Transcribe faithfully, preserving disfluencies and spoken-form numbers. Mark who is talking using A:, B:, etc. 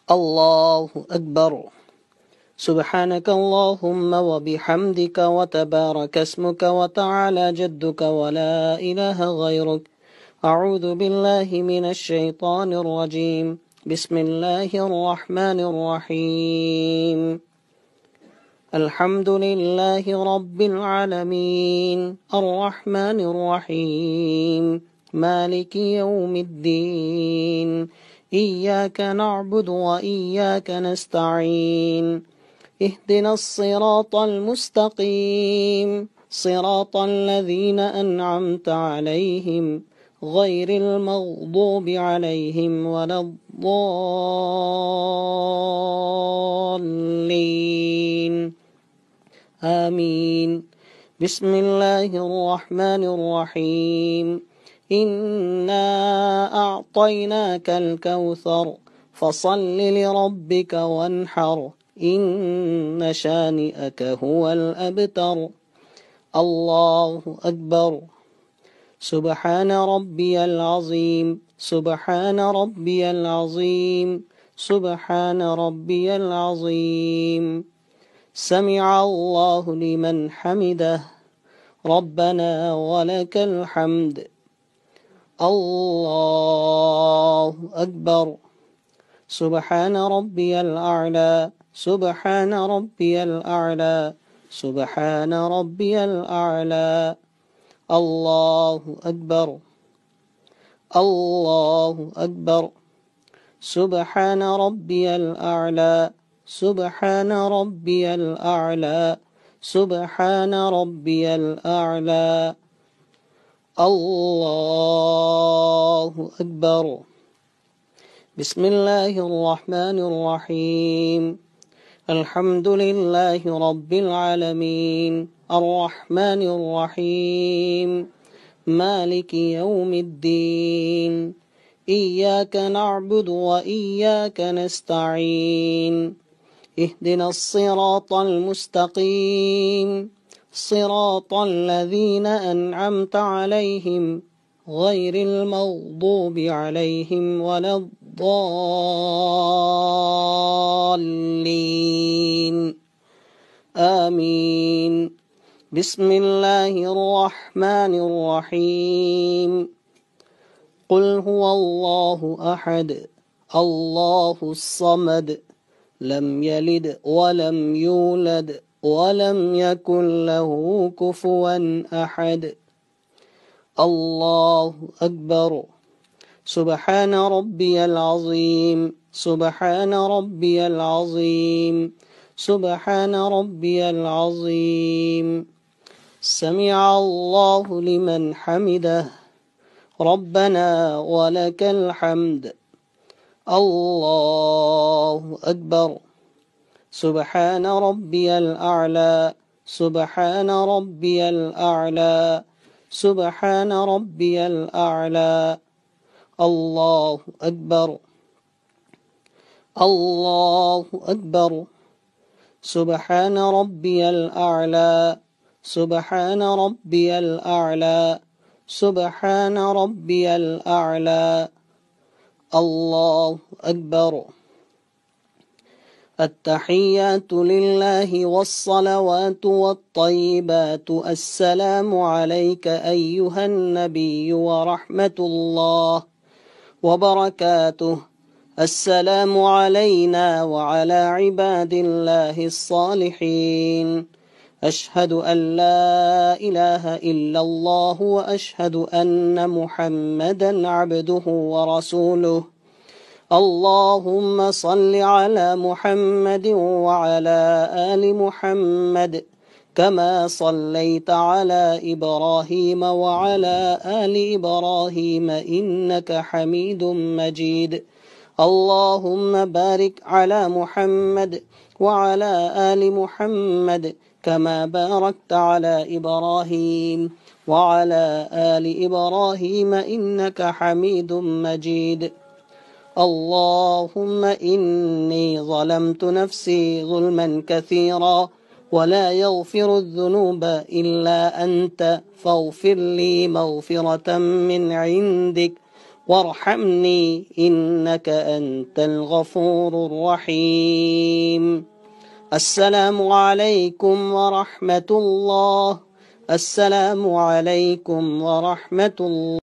A: الله أكبر. سبحانك اللهم وبحمدك وتبارك اسمك وتعالى جدك ولا إله غيرك. أعوذ بالله من الشيطان الرجيم. بسم الله الرحمن الرحيم. الحمد لله رب العالمين الرحمن الرحيم مالك يوم الدين. إياك نعبد وإياك نستعين. اهدنا الصراط المستقيم صراط الذين أنعمت عليهم غير المغضوب عليهم ولا الضالين آمين. بسم الله الرحمن الرحيم. إنا أعطيناك الكوثر فصل لربك وانحر إن شانئك هو الأبتر. الله أكبر. سبحان ربي العظيم سبحان ربي العظيم سبحان ربي العظيم. سمع الله لمن حمده ربنا ولك الحمد. الله أكبر. سبحان ربي الأعلى سبحان ربي الأعلى سبحان ربي الأعلى. الله أكبر. الله أكبر. سبحان ربي الأعلى سبحان ربي الأعلى سبحان ربي الأعلى. الله أكبر. بسم الله الرحمن الرحيم. الحمد لله رب العالمين الرحمن الرحيم مالك يوم الدين. إياك نعبد وإياك نستعين. اهدنا الصراط المستقيم صراط الذين أنعمت عليهم غير المغضوب عليهم ولا الضالين آمين. بسم الله الرحمن الرحيم. قل هو الله أحد الله الصمد لم يلد ولم يولد ولم يكن له كفوا أحد. الله أكبر. سبحان ربي العظيم سبحان ربي العظيم سبحان ربي العظيم. سمع الله لمن حمده ربنا ولك الحمد. الله أكبر. سبحان ربي الأعلى سبحان ربي الأعلى سبحان ربي الأعلى. الله أكبر. الله أكبر. سبحان ربي الأعلى سبحان ربي الأعلى سبحان ربي الأعلى. الله أكبر. التحيات لله والصلوات والطيبات. السلام عليك أيها النبي ورحمة الله وبركاته. السلام علينا وعلى عباد الله الصالحين. أشهد أن لا إله إلا الله وأشهد أن محمدا عبده ورسوله. اللهم صل على محمد وعلى آل محمد كما صليت على إبراهيم وعلى آل إبراهيم إنك حميد مجيد. اللهم بارك على محمد وعلى آل محمد كما باركت على إبراهيم وعلى آل إبراهيم إنك حميد مجيد. اللهم إني ظلمت نفسي ظلما كثيرا ولا يغفر الذنوب إلا أنت فاغفر لي مغفرة من عندك وارحمني إنك أنت الغفور الرحيم. السلام عليكم ورحمة الله. السلام عليكم ورحمة الله.